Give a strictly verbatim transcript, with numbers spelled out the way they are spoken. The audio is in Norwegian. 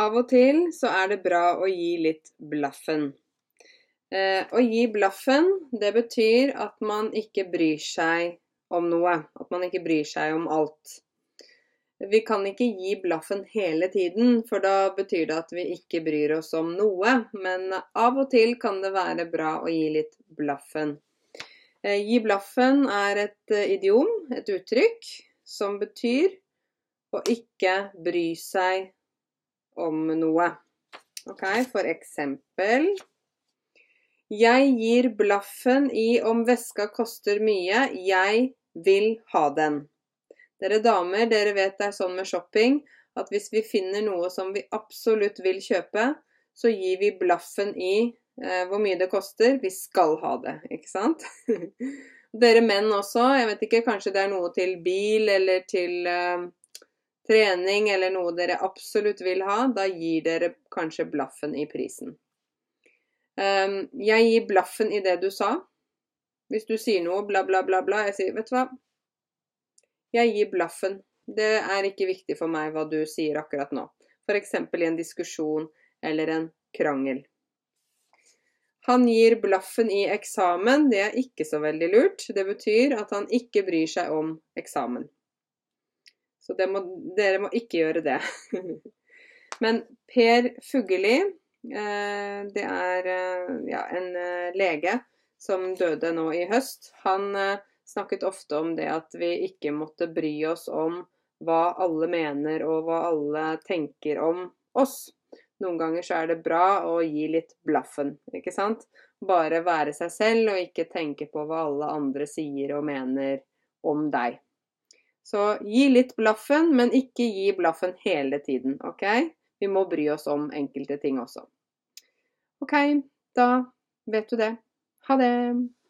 Av og til så er det bra å gi litt blaffen. Eh, å gi blaffen, det betyr at man ikke bryr seg om noe, at man ikke bryr seg om alt. Vi kan ikke gi blaffen hele tiden, for da betyr det at vi ikke bryr oss om noe, men av og til kan det være bra å gi litt blaffen. Eh, gi blaffen er et eh, idiom, et uttrykk, som betyr å ikke bry seg om noe. Ok, for eksempel, jeg gir blaffen i om veska koster mye, jeg vil ha den. Dere damer, dere vet det er sånn med shopping, at hvis vi finner noe som vi absolutt vil kjøpe, så gir vi blaffen i eh, hvor mye det koster, vi skal ha det, ikke sant? Dere menn også, jeg vet ikke, kanskje det er noe til bil eller til eh, trening eller noe dere absolutt vil ha, da gir dere kanskje blaffen i prisen. Um, jeg gir blaffen i det du sa. Hvis du sier noe bla bla bla bla, jeg sier, vet du hva? Jeg gir blaffen. Det er ikke viktig for meg hva du sier akkurat nå. For eksempel i en diskusjon eller en krangel. Han gir blaffen i eksamen, det er ikke så veldig lurt. Det betyr at han ikke bryr seg om eksamen. Så det må, dere må ikke gjøre det. Men Per Fugelli, eh, det er eh, ja, en eh, lege som døde nå i høst. Han eh, snakket ofte om det at vi ikke måtte bry oss om hva alle mener og hva alle tenker om oss. Noen ganger så er det bra å gi litt blaffen, ikke sant? Bare være seg selv og ikke tenke på hva alle andre sier og mener om deg. Så gi litt blaffen, men ikke gi blaffen hele tiden, ok? Vi må bry oss om enkelte ting også. Ok, da vet du det. Ha det!